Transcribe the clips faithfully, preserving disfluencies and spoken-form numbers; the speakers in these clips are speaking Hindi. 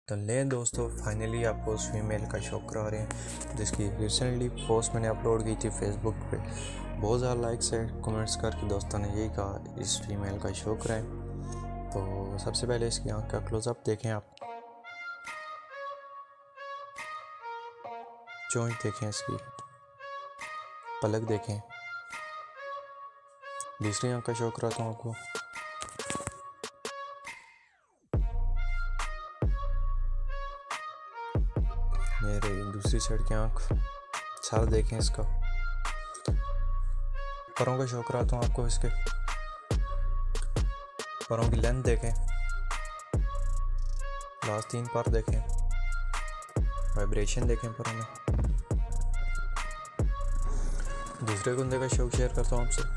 तो ले दोस्तों, फाइनली आपको उस फीमेल का शौक करा रहे हैं जिसकी रिसेंटली पोस्ट मैंने अपलोड की थी फेसबुक पे। बहुत ज़्यादा लाइक्स है, कमेंट्स करके दोस्तों ने यही कहा इस फीमेल का शौक कराएं। तो सबसे पहले इसकी आँख का क्लोज़अप देखें आप, चोंच देखें, इसकी पलक देखें। दूसरी आँख का शौक कराता हूँ आपको। ये रही दूसरी साइड की आँख, सर देखें इसका। पैरों का शौक कराता हूँ आपको, इसके पैरों की लेंथ देखें, लास्ट तीन पैर देखें, वाइब्रेशन देखें पैरों में। दूसरे कुंदे का शौक शेयर करता हूँ आपसे।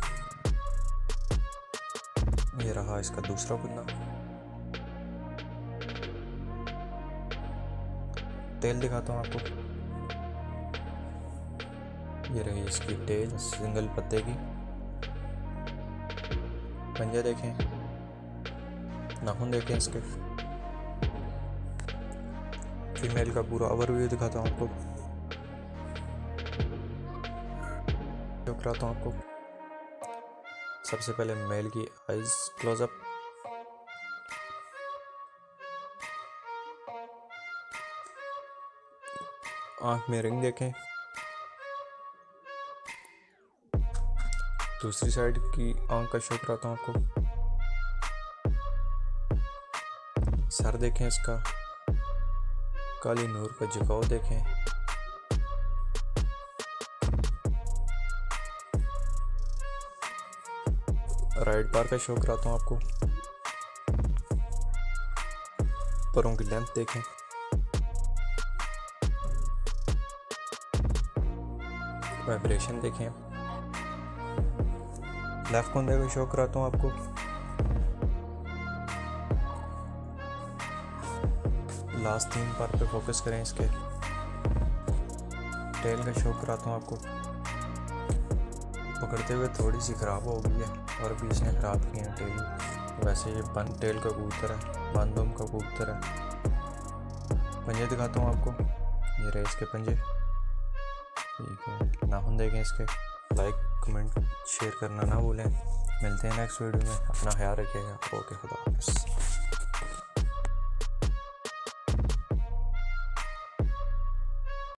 ये रहा इसका दूसरा कुंदा। टेल दिखाता हूँ आपको। ये रही इसकी टेल सिंगल पत्ते की। पंजे देखें, नाखून देखें इसके। फीमेल का पूरा ओवरव्यू दिखाता हूँ आपको, शो कराता हूँ आपको। सबसे पहले मेल की आईज क्लोजअप, आंख में रिंग देखें। दूसरी साइड की आंख का शो कराता हूँ आपको। सर देखें इसका, काली नूर का झुकाव देखें। राइट बार का शो कराता हूँ आपको। पैरों की लेंथ देखें। वाइब्रेशन देखें। लेफ्ट कुंदे को शो कराता हूँ आपको। लास्ट तीन पार पे फोकस करें इसके। टेल का शो कराता हूँ आपको। पकड़ते हुए थोड़ी सी ख़राब हो गई है और भी इसने ख़राब की है टेल। वैसे ये बंद टेल का कबूतर है, बंदुम का कबूतर है। पंजे दिखाता हूँ आपको। ये रहे इसके पंजे, ठीक है। नाखून देखें इसके। लाइक कमेंट शेयर करना ना भूलें। मिलते हैं नेक्स्ट वीडियो में। अपना ख्याल रखिएगा। ओके, खुदा हाफ़िज़।